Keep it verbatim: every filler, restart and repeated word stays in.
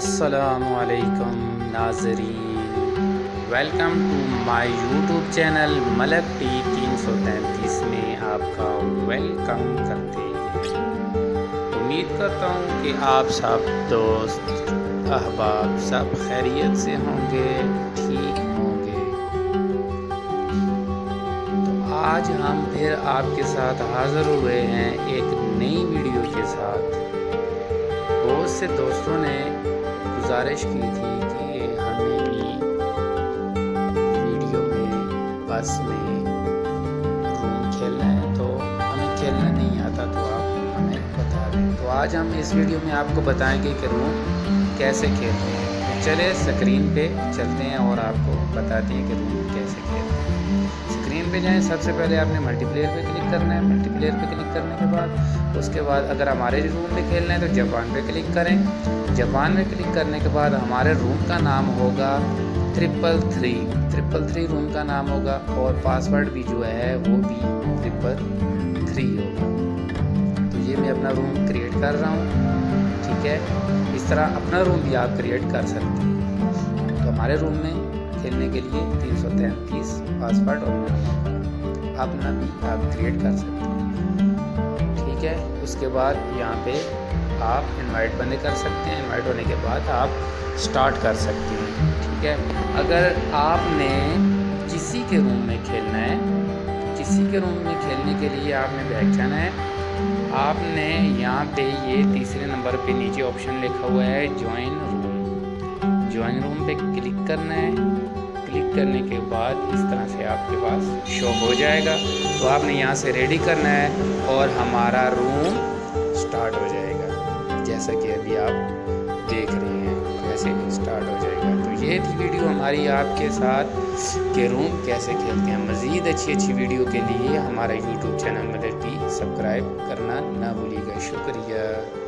अस्सलामुअलैकुम नाज़रीन, welcome to my YouTube channel Malak T तीन सौ तैंतीस में आपका वेलकम करते हैं। उम्मीद करता हूँ कि आप सब दोस्त अहबाब सब खैरियत से होंगे, ठीक होंगे। तो आज हम फिर आपके साथ हाज़िर हुए हैं एक नई वीडियो के साथ। बहुत से दोस्तों ने गुजारिश की थी कि हमें भी वीडियो में बस में रूम खेलना है, तो हमें खेलना नहीं आता तो आप हमें बता दें। तो आज हम इस वीडियो में आपको बताएंगे कि रूम कैसे खेलते हैं। तो चले स्क्रीन पे चलते हैं और आपको बताते हैं कि रूम कैसे खेलते हैं। स्क्रीन पे जाएं, सबसे पहले आपने मल्टीप्लेयर पे क्लिक करना है। मल्टीप्लेयर पे क्लिक करने के बाद उसके बाद अगर हमारे रूम में खेलना है तो जापान पे क्लिक करें। जापान में क्लिक करने के बाद हमारे रूम का नाम होगा triple three triple three room का नाम होगा और पासवर्ड भी जो है वो भी ट्रिपल थ्री होगा। तो ये मैं अपना रूम क्रिएट कर रहा हूँ, ठीक है। इस तरह अपना रूम भी आप क्रिएट कर सकते हैं। तो हमारे रूम में खेलने के लिए तीन सौ तैंतीस पासवर्ड और अपना भी आप क्रिएट कर सकते हैं, ठीक है। उसके बाद यहाँ पे आप इनवाइट बंद कर सकते हैं। इनवाइट होने के बाद आप स्टार्ट कर सकते हैं, ठीक है। अगर आपने किसी के रूम में खेलना है, किसी के रूम में खेलने के लिए आपने बैक जाना है। आपने यहाँ पे ये तीसरे नंबर पे नीचे ऑप्शन लिखा हुआ है ज्वाइन रूम। ज्वाइन रूम पे क्लिक करना है। क्लिक करने के बाद इस तरह से आपके पास शो हो जाएगा। तो आपने यहाँ से रेडी करना है और हमारा रूम स्टार्ट हो जाएगा, जैसा कि अभी आप देख रहे हैं कैसे स्टार्ट हो जाएगा। तो ये थी वीडियो हमारी आपके साथ कि रूम कैसे खेलते हैं। मज़ीद अच्छी अच्छी वीडियो के लिए हमारा YouTube channel Malak T subscribe करना ना भूलिएगा। शुक्रिया।